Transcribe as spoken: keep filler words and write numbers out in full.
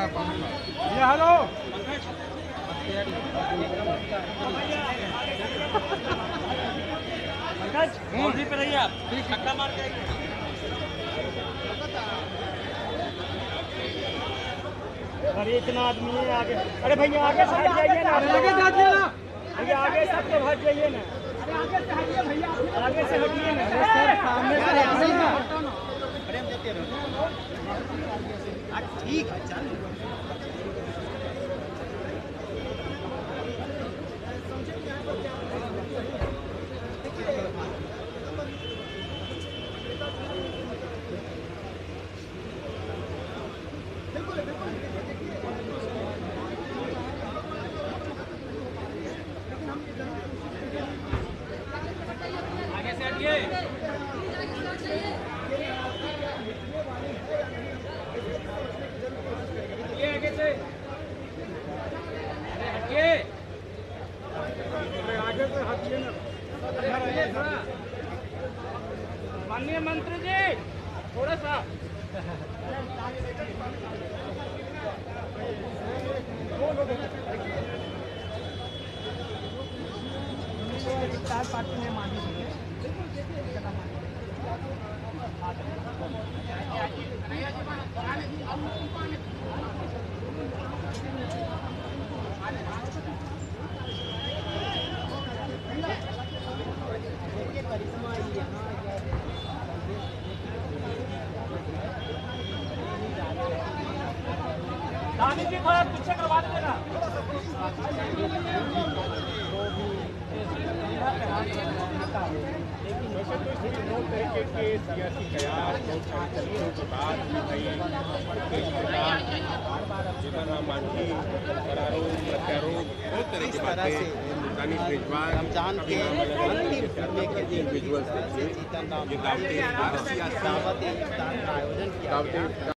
ये hello boundary पे रहिए आप, धक्का मार के अरे इतना आदमी है आगे। अरे भैया आगे से हट जाइए ना, आगे जाइए ना भैया, आगे सब तो हट जाइए ना, आगे से हटिए भैया, आगे से हटिए ना सर, सामने से हटिए ना। प्रेम देते रहो। ठीक है चल। आगे से हटिए। आगे से हटिए, आगे से हटिए ना। हटिए थोड़ा। माननीय मंत्री जी थोड़ा सा पार्टी में मानी रानी जी थोड़ा पीछे करवा देना। वैसे तो इसमें नौ तरीके के सियासी कयास बहुत सारी तरीकों की बात की गई। किस प्रकार जीवन राम मांझी करारोप प्रत्यारोप बहुत तरह की बातें दानिश रिजवान रमजान के विजुअल्स दावत इफ्तार का आयोजन किया गया।